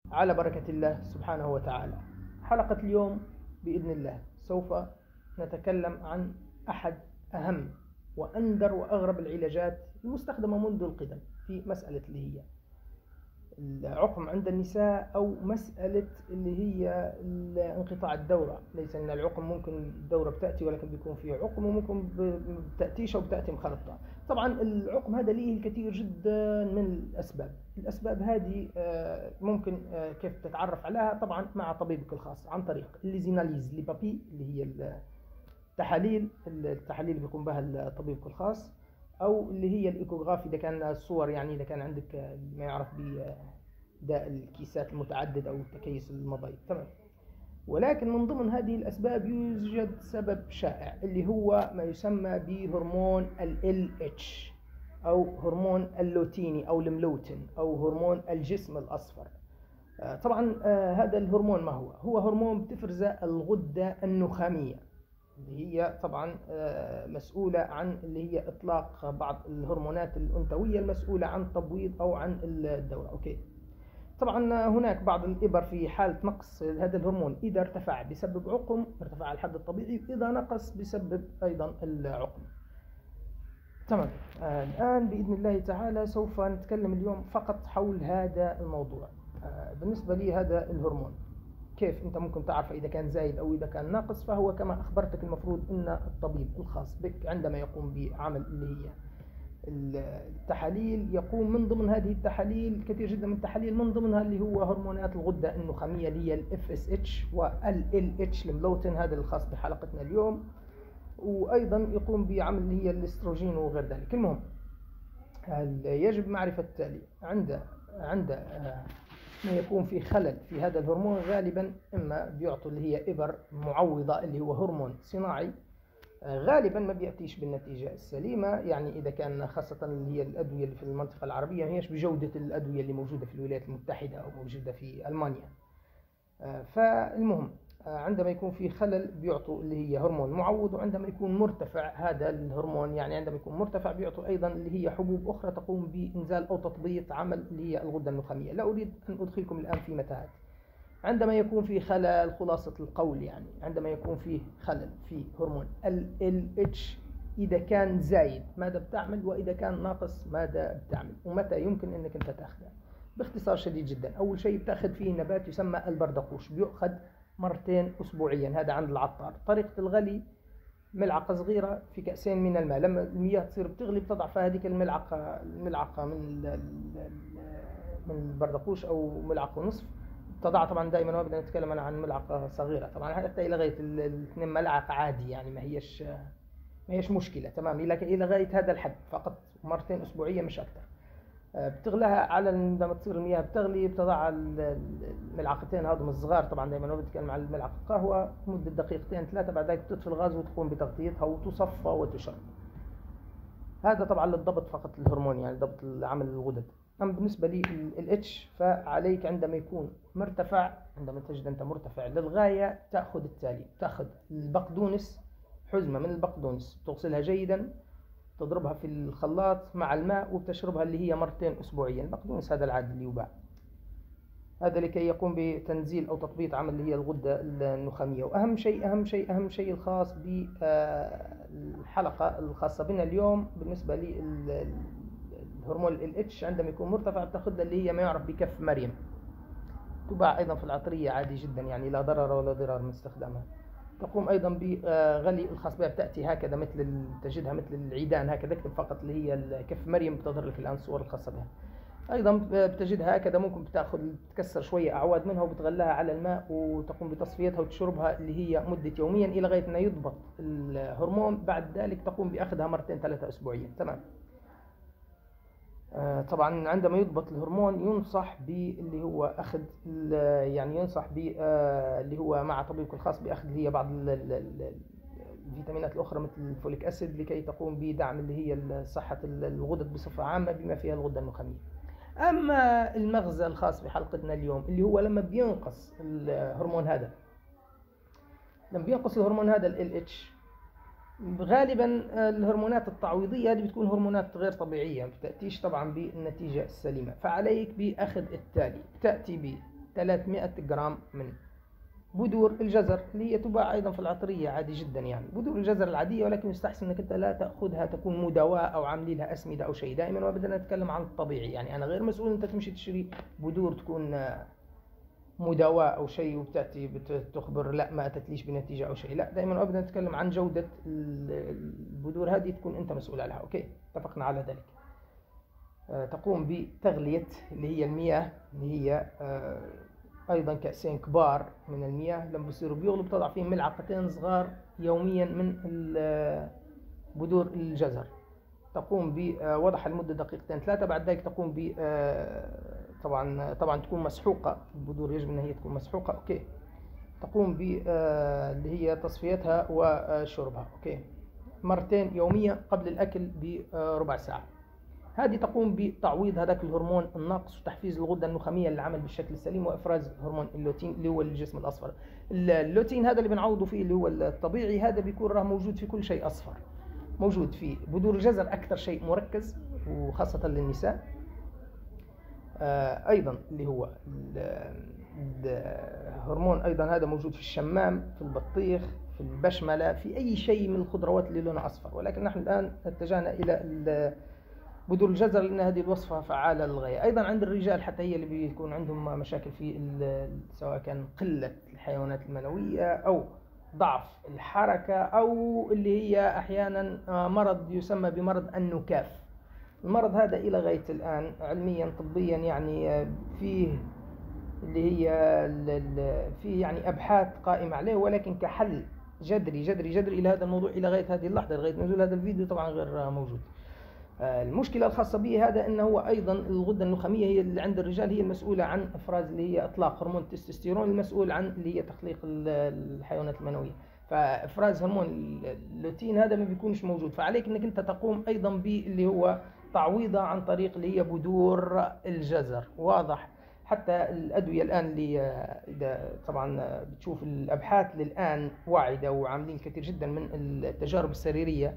على بركة الله سبحانه وتعالى. حلقة اليوم بإذن الله سوف نتكلم عن أحد أهم وأندر وأغرب العلاجات المستخدمة منذ القدم في مسألة اللي هي العقم عند النساء، أو مسألة اللي هي انقطاع الدورة. ليس أن العقم ممكن الدورة بتأتي، ولكن بيكون في عقم وممكن بتأتيش أو بتأتي مخلطة. طبعا العقم هذا ليه الكثير جدا من الأسباب هذه ممكن كيف تتعرف عليها؟ طبعا مع طبيبك الخاص عن طريق الليزيناليز لبابي، اللي هي التحاليل اللي بيقوم بها طبيبك الخاص، او اللي هي الايكوغراف اذا كان الصور، يعني اذا كان عندك ما يعرف بداء الكيسات المتعدده او تكيس المبايض. تمام. ولكن من ضمن هذه الاسباب يوجد سبب شائع اللي هو ما يسمى بهرمون ال LH، او هرمون اللوتيني او الملوتين، او هرمون الجسم الاصفر. طبعا هذا الهرمون ما هو هرمون بتفرزه الغده النخاميه، اللي هي طبعا مسؤولة عن اللي هي إطلاق بعض الهرمونات الأنثوية المسؤولة عن تبويض أو عن الدورة. أوكي. طبعا هناك بعض الإبر في حالة نقص هذا الهرمون، إذا ارتفع بسبب عقم ارتفع على الحد الطبيعي، إذا نقص بسبب أيضا العقم. تمام. الآن بإذن الله تعالى سوف نتكلم اليوم فقط حول هذا الموضوع. بالنسبة لي هذا الهرمون كيف انت ممكن تعرف اذا كان زايد او اذا كان ناقص؟ فهو كما اخبرتك المفروض ان الطبيب الخاص بك عندما يقوم بعمل اللي هي التحاليل، يقوم من ضمن هذه التحاليل كثير جدا من التحاليل، من ضمنها اللي هو هرمونات الغده النخاميه اللي هي الاف اس اتش وال LH الملوتين، هذا الخاص بحلقتنا اليوم. وايضا يقوم بعمل اللي هي الاستروجين وغير ذلك. المهم يجب معرفه التالي: عند ما يكون في خلل في هذا الهرمون، غالبا اما بيعطوا اللي هي ابر معوضه اللي هو هرمون صناعي، غالبا ما بياتيش بالنتيجه السليمه. يعني اذا كان خاصه اللي هي الادويه اللي في المنطقه العربيه ما هيش بجوده الادويه اللي موجوده في الولايات المتحده او موجوده في المانيا. فالمهم عندما يكون في خلل بيعطوا اللي هي هرمون معوض، وعندما يكون مرتفع هذا الهرمون، يعني عندما يكون مرتفع بيعطوا ايضا اللي هي حبوب اخرى تقوم بانزال او تطبيط عمل اللي هي الغده النخاميه. لا اريد ان ادخلكم الان في متاهات. عندما يكون في خلل، خلاصه القول يعني عندما يكون في خلل في هرمون ال LH، اذا كان زايد ماذا بتعمل؟ واذا كان ناقص ماذا بتعمل؟ ومتى يمكن انك انت تاخذه؟ باختصار شديد جدا، اول شيء بتاخذ فيه نبات يسمى البردقوش، بيؤخذ مرتين اسبوعيا. هذا عند العطار. طريقه الغلي: ملعقه صغيره في كاسين من الماء، لما المياه تصير بتغلي بتضع في هذيك الملعقه من البردقوش او ملعقه ونصف. تضع طبعا دائما، ما بدنا نتكلم أنا عن ملعقه صغيره طبعا، حتى الى غايه الاثنين ملعقه عادي، يعني ما هيش مشكله. تمام. الى غايه هذا الحد فقط، مرتين اسبوعيا مش اكثر. بتغلها على لما تصير المياه بتغلي، بتضع الملعقتين هذول الصغار، طبعا دائما ما بتكلم عن الملعقه قهوه، مده دقيقتين ثلاثه، بعد ذلك بتطفي الغاز وتقوم بتغطيتها وتصفى وتشرب. هذا طبعا للضبط فقط الهرمون، يعني ضبط عمل الغدد. اما بالنسبه لي الاتش، فعليك عندما يكون مرتفع، عندما تجد انت مرتفع للغايه، تاخذ التالي: تاخذ البقدونس، حزمه من البقدونس، تغسلها جيدا، تضربها في الخلاط مع الماء، وبتشربها اللي هي مرتين اسبوعيا. البقدونس هذا العادي اللي يباع، هذا لكي يقوم بتنزيل او تطبيط عمل اللي هي الغده النخاميه. واهم شيء الخاص بالحلقه الخاصه بنا اليوم بالنسبه للهرمون ال LH، عندما يكون مرتفع بتاخذ اللي هي ما يعرف بكف مريم، تباع ايضا في العطريه عادي جدا، يعني لا ضرر ولا ضرار من استخدامها. تقوم ايضا بغلي الخاص بها، بتاتي هكذا تجدها مثل العيدان هكذا، اكتب فقط اللي هي كف مريم بتظهر لك الان الصور الخاصه بها. ايضا بتجدها هكذا، ممكن تكسر شويه اعواد منها وبتغلها على الماء وتقوم بتصفيتها وتشربها اللي هي مده يوميا الى غايه انه يضبط الهرمون. بعد ذلك تقوم باخذها مرتين ثلاثه اسبوعيا. تمام. طبعا عندما يضبط الهرمون ينصح باللي هو اخذ، يعني ينصح اللي هو مع طبيبك الخاص باخذ اللي هي بعض الفيتامينات الاخرى مثل الفوليك اسيد، لكي تقوم بدعم اللي هي صحه الغدد بصفه عامه بما فيها الغده النخاميه. اما المغزى الخاص بحلقتنا اليوم اللي هو لما بينقص الهرمون هذا، ال LH، غالبا الهرمونات التعويضيه هذه بتكون هرمونات غير طبيعيه، ما بتاتيش طبعا بالنتيجه السليمه. فعليك باخذ التالي: تاتي 300 جرام من بذور الجزر اللي هي تباع أيضا في العطرية عادي جدا، يعني بذور الجزر العادية، ولكن يستحسن أنك أنت لا تأخذها تكون مدواة أو عاملين لها أسمدة أو شيء. دائما وأبدا نتكلم عن الطبيعي، يعني أنا غير مسؤول أنت تمشي تشتري بذور تكون مداواة أو شيء وبتأتي بتخبر لا ما أتتليش بنتيجة أو شيء. لا، دائما وأبدا نتكلم عن جودة البذور، هذه تكون أنت مسؤول عنها. أوكي، اتفقنا على ذلك. تقوم بتغلية اللي هي المياه، اللي هي أيضا كأسين كبار من المياه. لما بصيروا بيغلوا بتضع فيهم ملعقتين صغار يوميا من بذور الجزر. تقوم بوضعها لمدة دقيقتين 3. بعد ذلك تقوم ب طبعا تكون مسحوقة، البذور يجب أن هي تكون مسحوقة. أوكي، تقوم ب اللي هي تصفيتها وشربها. أوكي، مرتين يوميا قبل الأكل بربع ساعة. هذه تقوم بتعويض هذاك الهرمون الناقص وتحفيز الغدة النخامية للعمل بالشكل السليم وإفراز هرمون اللوتين اللي هو الجسم الأصفر. اللوتين هذا اللي بنعوضه فيه اللي هو الطبيعي، هذا بيكون راه موجود في كل شيء أصفر، موجود في بذور الجزر أكثر شيء مركز وخاصة للنساء. أيضا اللي هو الهرمون أيضا هذا موجود في الشمام، في البطيخ، في البشملة، في أي شيء من الخضروات اللي لونها أصفر. ولكن نحن الآن اتجهنا إلى بذور الجزر لأن هذه الوصفة فعالة للغاية. أيضا عند الرجال حتى هي اللي بيكون عندهم مشاكل في سواء كان قلة الحيوانات المنوية أو ضعف الحركة أو اللي هي أحيانا مرض يسمى بمرض النكاف. المرض هذا إلى غاية الآن علميا طبيا يعني فيه اللي هي فيه يعني أبحاث قائمة عليه، ولكن كحل جذري جذري جذري إلى هذا الموضوع إلى غاية هذه اللحظة، لغاية نزول هذا الفيديو طبعا غير موجود. المشكلة الخاصة به هذا أنه هو أيضا الغدة النخامية هي اللي عند الرجال هي المسؤولة عن إفراز اللي هي إطلاق هرمون التستوستيرون المسؤول عن اللي هي تخليق الحيوانات المنوية. فإفراز هرمون اللوتين هذا ما بيكونش موجود، فعليك أنك أنت تقوم أيضا باللي هو تعويضها عن طريق اللي هي بذور الجزر. واضح؟ حتى الأدوية الآن اللي إذا طبعا بتشوف الأبحاث للآن واعدة وعاملين كثير جدا من التجارب السريرية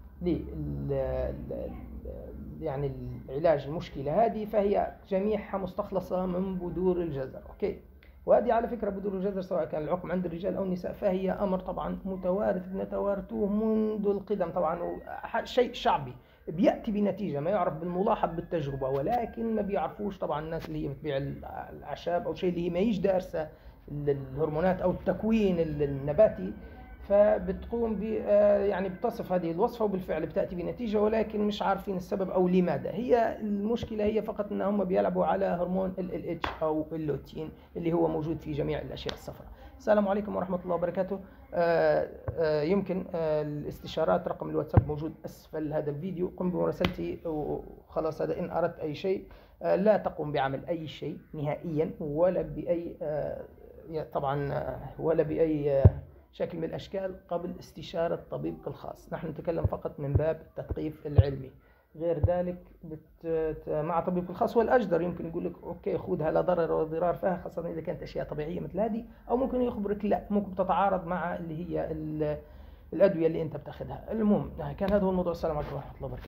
يعني العلاج المشكلة هذه، فهي جميعها مستخلصة من بذور الجزر. أوكي، وهذه على فكرة بذور الجزر سواء كان العقم عند الرجال أو النساء فهي أمر طبعا متوارث نتوارثوه منذ القدم طبعا، شيء شعبي بيأتي بنتيجة ما يعرف بالملاحظ بالتجربة، ولكن ما بيعرفوش طبعا الناس اللي هي بتبيع الأعشاب أو شيء اللي هي ما يجي دارسة الهرمونات أو التكوين النباتي، فبتقوم يعني بتصف هذه الوصفة وبالفعل بتأتي بنتيجة، ولكن مش عارفين السبب أو لماذا. هي المشكلة هي فقط أن هم بيلعبوا على هرمون LH أو اللوتين اللي هو موجود في جميع الأشياء الصفراء. السلام عليكم ورحمة الله وبركاته. يمكن الاستشارات رقم الواتساب موجود أسفل هذا الفيديو، قم بمراسلتي وخلاص. هذا إن أردت أي شيء لا تقوم بعمل أي شيء نهائيا ولا بأي طبعا ولا بأي شكل من الأشكال قبل استشارة طبيبك الخاص. نحن نتكلم فقط من باب التثقيف العلمي، غير ذلك مع طبيبك الخاص. والأجدر يمكن يقول لك أوكي خذها لا ضرر ولا ضرار فيها، خاصة إذا كانت أشياء طبيعية مثل هذه، أو ممكن يخبرك لا ممكن تتعارض مع اللي هي الأدوية اللي أنت بتاخذها. المهم كان هذا هو الموضوع. السلام عليكم ورحمة الله وبركاته.